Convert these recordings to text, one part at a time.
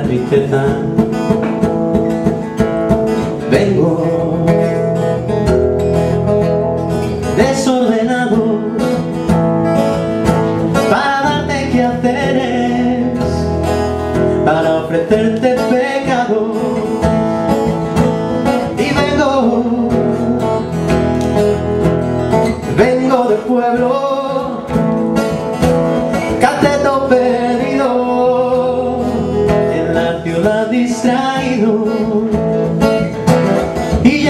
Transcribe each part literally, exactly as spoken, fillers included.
tristeza. Vengo desordenado para darte quehaceres, para ofrecerte pecado. Y vengo, vengo del pueblo, cateto perdido, en la ciudad distraído. Y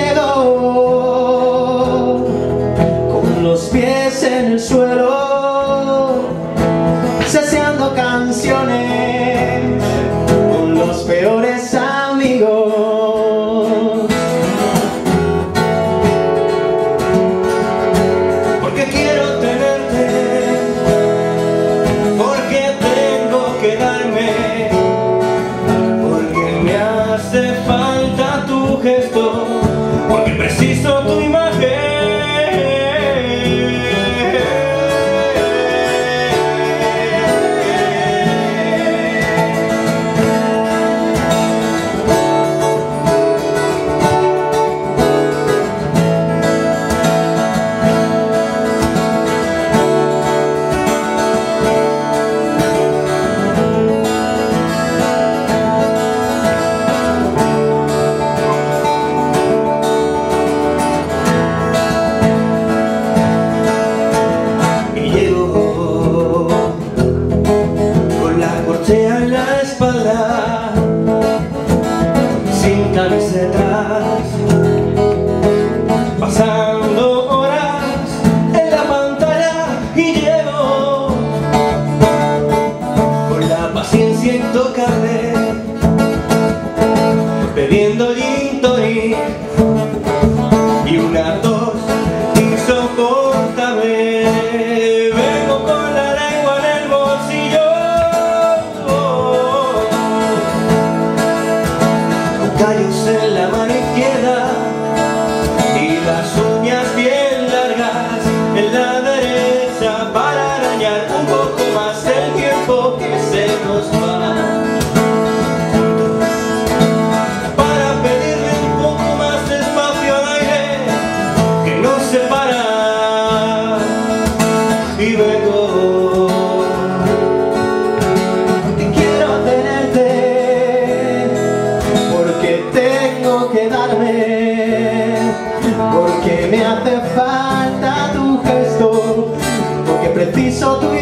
llego con los pies en el suelo, ceseando canciones con los peores amigos. Porque quiero tenerte, porque tengo que darme, porque me hace falta tu gesto, porque preciso tu imagen. En la espalda, sin camisetas, pasando horas en la pantalla, y llego con la paciencia intocable, bebiendo gin tonic y una tos insoportable. Vengo con la lengua en el bolsillo, callos en la mano izquierda y las uñas bien largas en la derecha, para arañar un poco más el tiempo que se nos va, para pedirle un poco más de espacio al aire que nos separa. Y vengo, que darme, porque me hace falta tu gesto, porque preciso tu